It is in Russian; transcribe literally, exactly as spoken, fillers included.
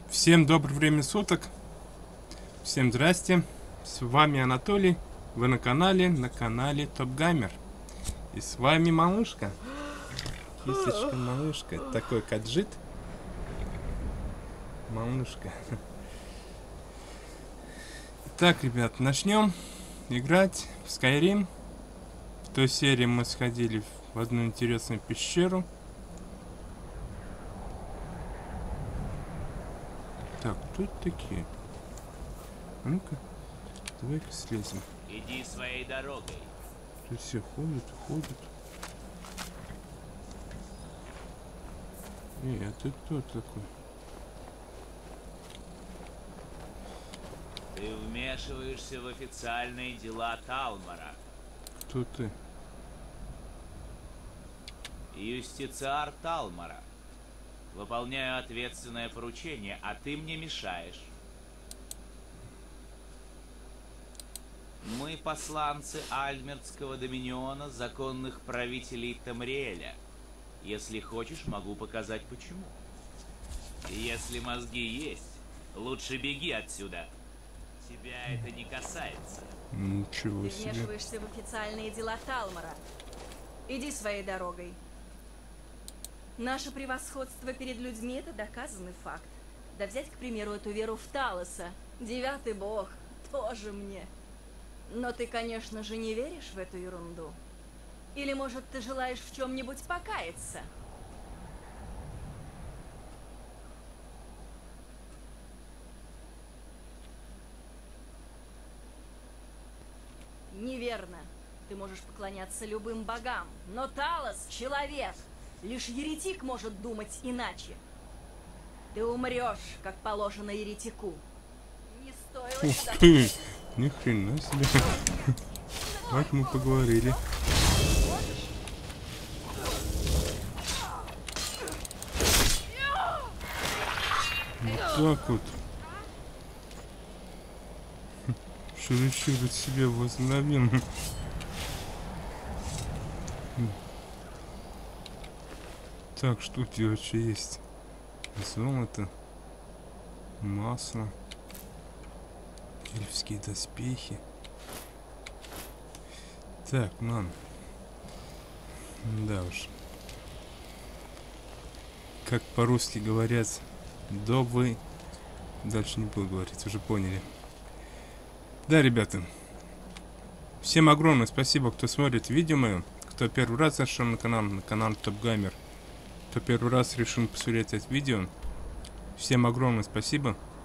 Всем доброе время суток. Всем здрасте. С вами Анатолий. Вы на канале, на канале Топ Геймер. И с вами малышка. Кисочка, малышка. Такой каджит. Малышка. Так, ребят, начнем играть в Skyrim. В той серии мы сходили в одну интересную пещеру. Так, кто это такие? А ну-ка, давай-ка слезем. Иди своей дорогой. Тут все ходят, ходят. Эй, а ты кто такой? Ты вмешиваешься в официальные дела Талмара. Кто ты? Юстициар Талмара. Выполняю ответственное поручение, а ты мне мешаешь. Мы посланцы Альмертского доминиона, законных правителей Тамриэля. Если хочешь, могу показать почему. Если мозги есть, лучше беги отсюда. Тебя это не касается. Ничего Ты себе. вмешиваешься в официальные дела Талмара. Иди своей дорогой. Наше превосходство перед людьми — это доказанный факт. Да взять, к примеру, эту веру в Талоса. Девятый бог. Тоже мне. Но ты, конечно же, не веришь в эту ерунду. Или, может, ты желаешь в чем-нибудь покаяться? Неверно. Ты можешь поклоняться любым богам, но Талос — человек. Лишь еретик может думать иначе. Ты умрешь, как положено еретику. Не стоило Ух сюда... ты! Ни хрена себе. Вот мы поговорили. Вот так вот. Чересчур от себя возобновим. Так, что у тебя вообще есть? Золото, масло, эльфские доспехи. Так, мам. Да уж. Как по-русски говорят, добрый. Дальше не буду говорить, уже поняли. Да, ребята. Всем огромное спасибо, кто смотрит видео мое. Кто первый раз зашел на канал, на канал Топ Геймер. Кто первый раз решил посмотреть это видео. Всем огромное спасибо.